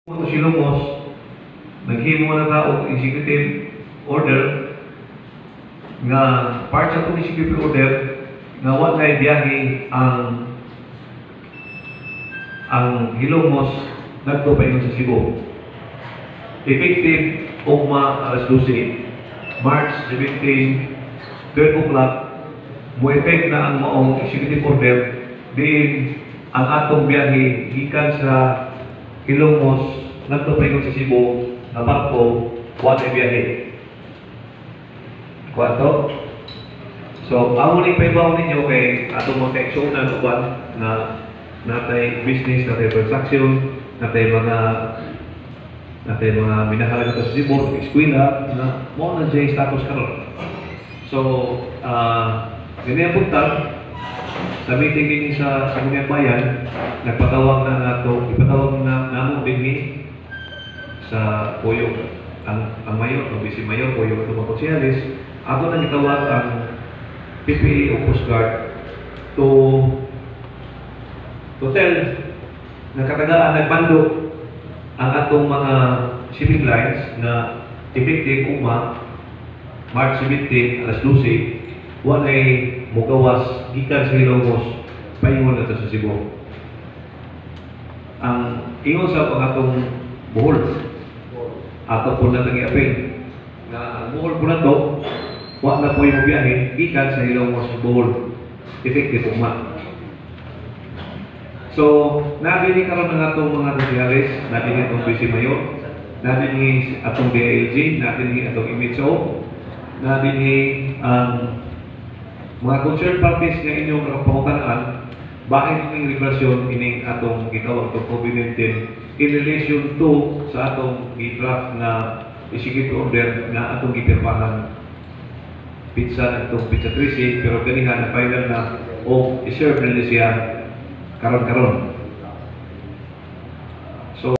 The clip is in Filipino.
Kung silumos, naghimo na ta og executive order nga part sa itong executive order nga walay biyahe ang Hilongos ngadto paingon sa Cebu. Effective ugma alas 12 March 17, 12 o'clock mo effect na ang maong executive order diin ang atong biyahe gikan sa Hilongos ngadto paingon sa Cebu na barko walay biyahe. Kwarto. So, amo ni paibaw ninyo kay atong mga kaigsuonan uban na natay business, natay transaction, natay mga minahalaga sa Cebu, eskwela na mo na siya status karon. So, ganyan punta sa meeting din sa Kamunyan Bayan, nagpatawag na nato, ipatawag na namo din sa Puyo ang mayor, ang vice mayor, Puyo at mga konsyalis. Ako nang itawag ang PPA o Coast Guard to tell na katagaan nagbando ang atong mga shipping lines na effective ugma March 17 alas 12 walay mugawas gikan sa Hilongos paingon nato sa Cebu. Ang ingon sa atong Bohol ato po na tangi-apil na ang Bohol po na to wa na po yung biyahe gikan sa Hilongos Bohol effective ugma. So, nabili karon ng atong mga opisyalis, nabili atong vice mayor, nabili atong DILG, nabili atong MHO, nabili ang mga concerned parties nga inyong kapamutanaan bakit yung regulasyon ining atong gitawag itong COVID-19 in relation to sa atong i-draft na executive order na atong gipirmahan pizza itong pizza 13 pero ganihan na final na o i-serve na siya karon-karon.